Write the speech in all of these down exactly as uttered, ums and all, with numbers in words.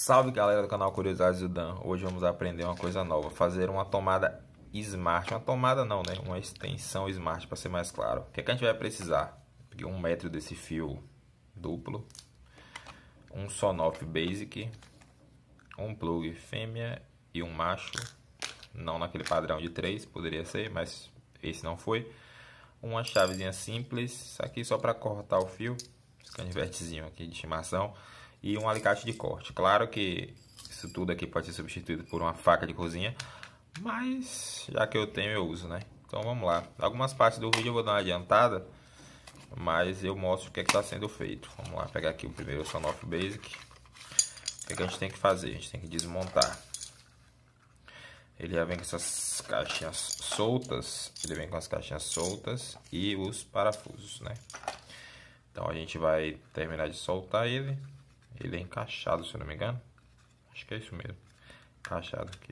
Salve galera do canal Curiosidades do Dan. Hoje vamos aprender uma coisa nova, fazer uma tomada Smart, uma tomada não, né? Uma extensão Smart para ser mais claro. O que é que a gente vai precisar? Peguei um metro desse fio duplo, um Sonoff Basic, um plug fêmea e um macho, não naquele padrão de três, poderia ser, mas esse não foi. Uma chavezinha simples, isso aqui só para cortar o fio, esse canivetezinho aqui de estimação. E um alicate de corte. Claro que isso tudo aqui pode ser substituído por uma faca de cozinha, mas já que eu tenho, eu uso, né? Então vamos lá. Algumas partes do vídeo eu vou dar uma adiantada, mas eu mostro o que é que está sendo feito. Vamos lá, pegar aqui o primeiro Sonoff Basic. O que é que a gente tem que fazer? A gente tem que desmontar. Ele já vem com essas caixinhas soltas. Ele vem com as caixinhas soltas e os parafusos, né? Então a gente vai terminar de soltar ele. Ele é encaixado, se eu não me engano. Acho que é isso mesmo. Encaixado aqui.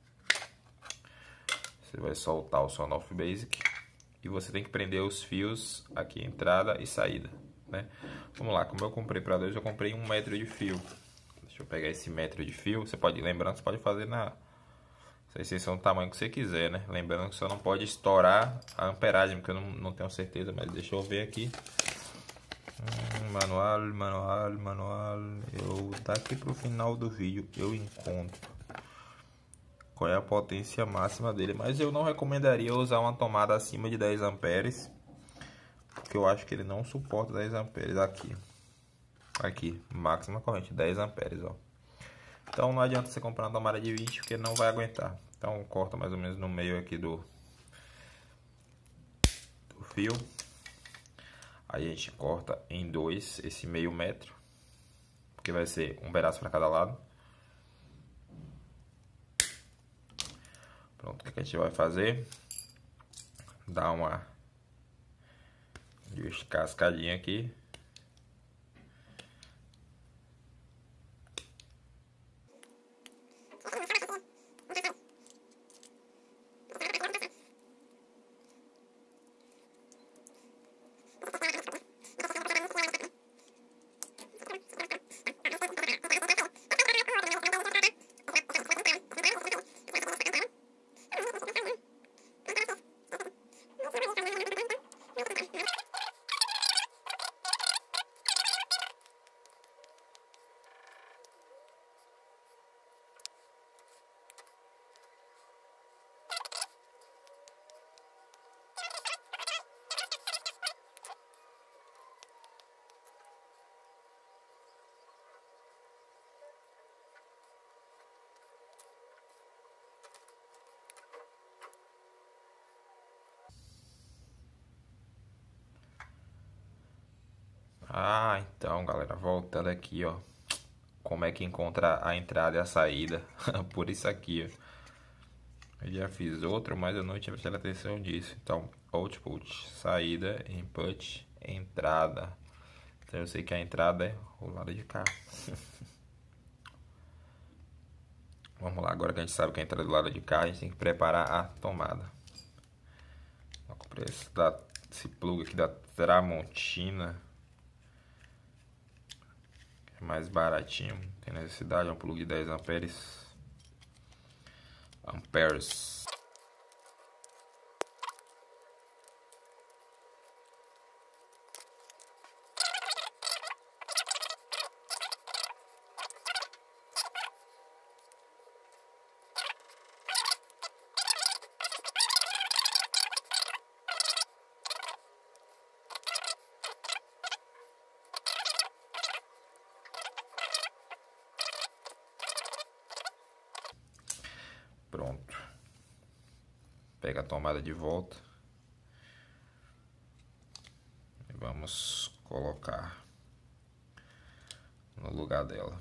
Você vai soltar o Sonoff Basic. E você tem que prender os fios aqui, entrada e saída, né? Vamos lá, como eu comprei para dois, eu comprei um metro de fio. Deixa eu pegar esse metro de fio. Você pode, lembrando, você pode fazer na... essa extensão do tamanho que você quiser, né? Lembrando que você não pode estourar a amperagem, porque eu não, não tenho certeza, mas deixa eu ver aqui. Hum, manual, manual, manual. Eu daqui pro final do vídeo eu encontro qual é a potência máxima dele, mas eu não recomendaria usar uma tomada acima de dez amperes, porque eu acho que ele não suporta dez amperes aqui. Aqui, máxima corrente dez amperes, ó. Então não adianta você comprar uma tomada de vinte, porque não vai aguentar. Então corta mais ou menos no meio aqui do, do fio. Aí a gente corta em dois esse meio metro, porque vai ser um pedaço para cada lado. Pronto, o que a gente vai fazer? Dar uma descascadinha aqui. Ah, então galera, voltando aqui, ó, como é que encontra a entrada e a saída? Por isso aqui, ó. Eu já fiz outro, mas eu não tinha prestado atenção disso. Então, output, saída, input, entrada. Então eu sei que a entrada é o lado de cá. Vamos lá, agora que a gente sabe que a entrada é do lado de cá, a gente tem que preparar a tomada. Eu comprei esse, da, esse plug aqui da Tramontina. É mais baratinho, não tem necessidade, é um plug de dez amperes. Amperes. Pronto. Pega a tomada de volta. E vamos colocar no lugar dela.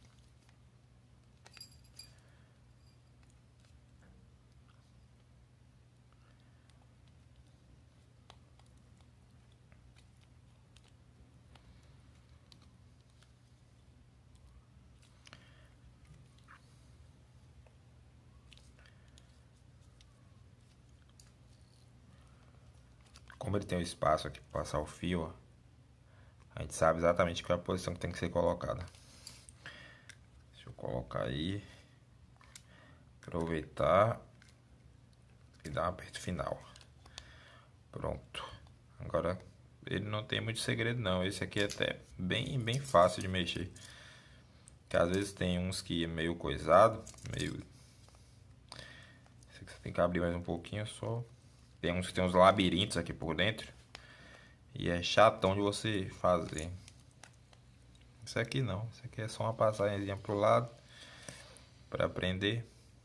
Como ele tem um espaço aqui para passar o fio, ó, a gente sabe exatamente qual é a posição que tem que ser colocada. Deixa eu colocar aí. Aproveitar e dar um aperto final. Pronto. Agora ele não tem muito segredo não. Esse aqui é até bem, bem fácil de mexer. Que às vezes tem uns que é meio coisado, meio... Esse aqui você tem que abrir mais um pouquinho só. Tem uns que tem uns labirintos aqui por dentro. E é chatão de você fazer. Esse aqui não. Esse aqui é só uma passagemzinha pro lado. Para prender.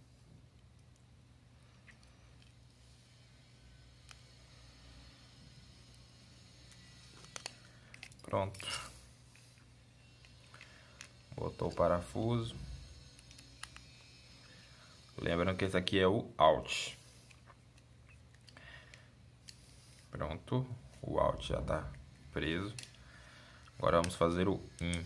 Pronto. Botou o parafuso. Lembrando que esse aqui é o out. Pronto. O out já está preso. Agora vamos fazer o in.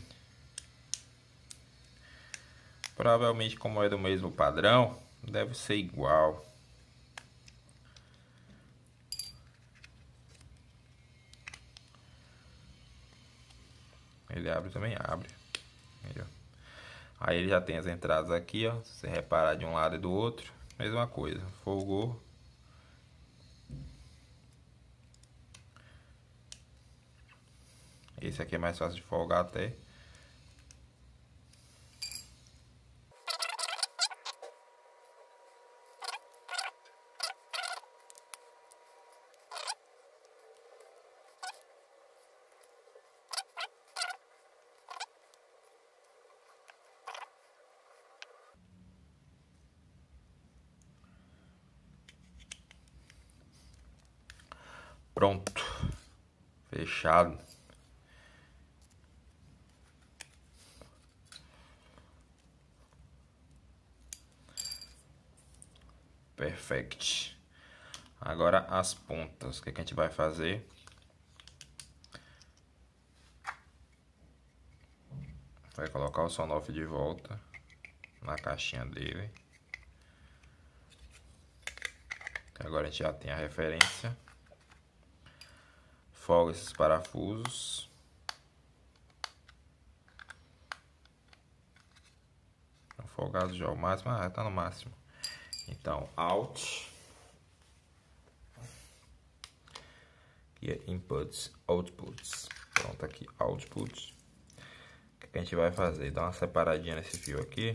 Provavelmente, como é do mesmo padrão, deve ser igual. Ele abre também, abre. Aí ele já tem as entradas aqui, ó. Se você reparar de um lado e do outro, mesma coisa. Folgou. Esse aqui é mais fácil de folgar até. Pronto. Fechado. Perfect. Agora as pontas. O que, que a gente vai fazer? Vai colocar o sonoff de volta na caixinha dele. Agora a gente já tem a referência. Folga esses parafusos. Estão folgados já ao máximo. Ah, tá no máximo. Então, out. E é inputs, outputs. Pronto, aqui, outputs. O que a gente vai fazer? Dar uma separadinha nesse fio aqui.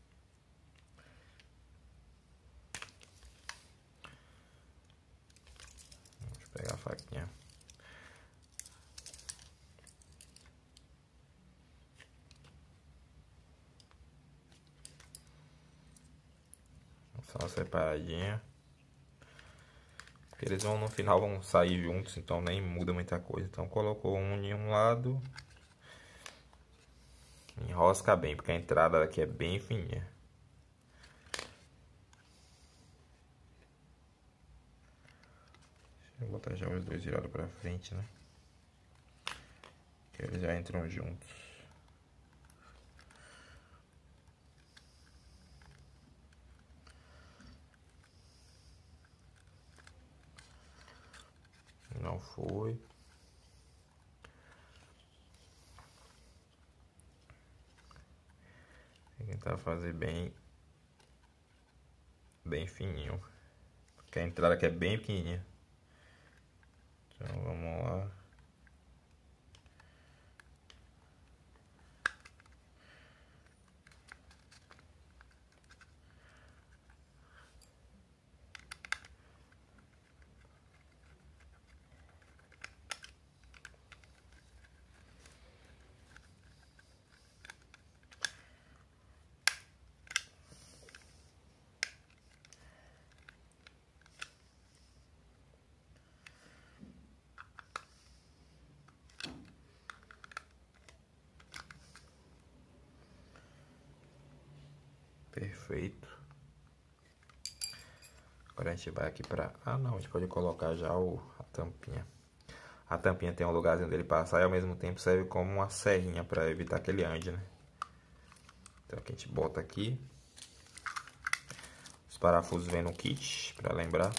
Deixa eu pegar a faquinha. Só uma separadinha. Porque eles vão no final vão sair juntos, então nem muda muita coisa. Então colocou um em um lado. Enrosca bem, porque a entrada aqui é bem fininha. Deixa eu botar já os dois virados pra frente, né? Que eles já entram juntos. Não foi. Tem que tentar fazer bem bem fininho, porque a entrada aqui é bem pequenininha. Então vamos lá. Perfeito. Agora a gente vai aqui pra... Ah, não, a gente pode colocar já o... a tampinha. A tampinha tem um lugarzinho dele passar e ao mesmo tempo serve como uma serrinha para evitar que ele ande, né? Então aqui a gente bota aqui. Os parafusos vêm no kit, para lembrar.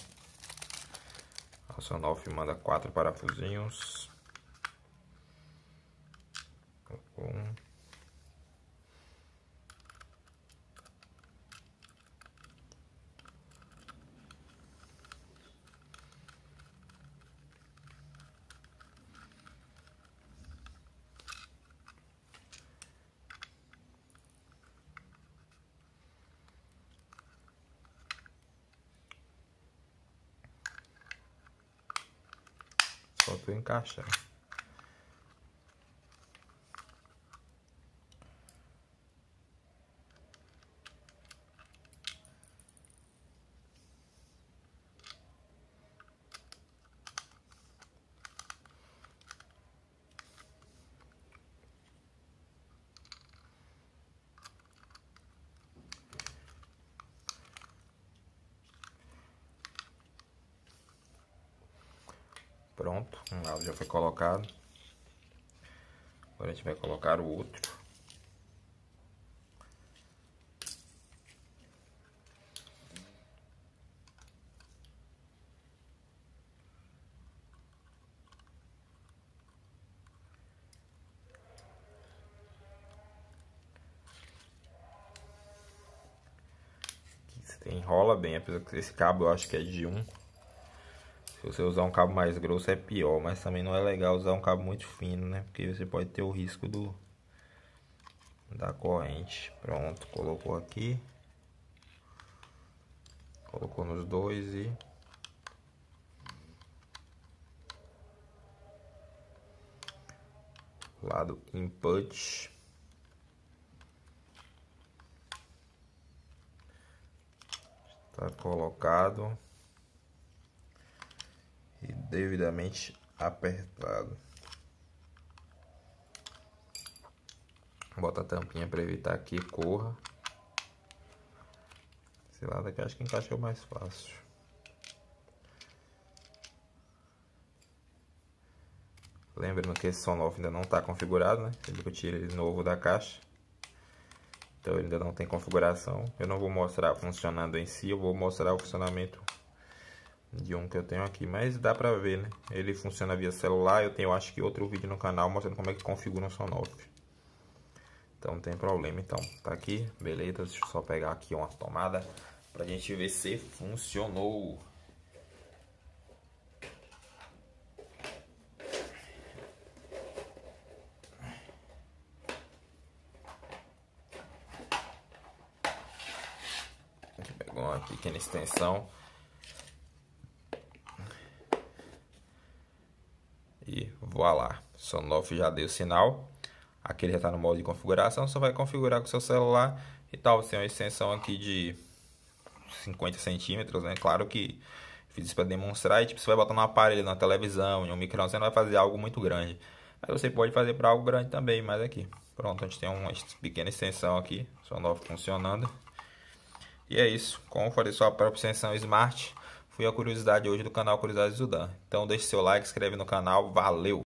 A Sonoff manda quatro parafusinhos. Um. eu encaixar. Pronto, um lado já foi colocado. Agora a gente vai colocar o outro. Aqui você enrola bem, apesar que esse cabo eu acho que é de um. Se você usar um cabo mais grosso é pior, mas também não é legal usar um cabo muito fino, né? Porque você pode ter o risco do da corrente. Pronto, colocou aqui. Colocou nos dois e lado input. Está colocado e devidamente apertado. Bota a tampinha para evitar que corra. Esse lado aqui acho que encaixou mais fácil. Lembrando que esse Sonoff ainda não está configurado, né? Sempre que eu tiro ele novo da caixa. Então ele ainda não tem configuração. Eu não vou mostrar funcionando em si, eu vou mostrar o funcionamento de um que eu tenho aqui. Mas dá pra ver, né? Ele funciona via celular. Eu tenho, acho que, outro vídeo no canal mostrando como é que configura um Sonoff. Então não tem problema. Então tá aqui, beleza. Deixa eu só pegar aqui uma tomada pra gente ver se funcionou. Pegou uma pequena extensão. E voilá, Sonoff já deu sinal. Aqui ele já está no modo de configuração. Você vai configurar com o seu celular e tal. Você tem uma extensão aqui de cinquenta centímetros, né? Claro que fiz isso para demonstrar. E tipo, você vai botar no aparelho, na televisão, em um micro-ondas, você não vai fazer algo muito grande. Mas você pode fazer para algo grande também. Mas aqui, pronto, a gente tem uma pequena extensão aqui, Sonoff funcionando. E é isso. Como eu falei, só a própria extensão Smart. Foi a curiosidade hoje do canal Curiosidades do Dan. Então deixe seu like, se inscreve no canal. Valeu!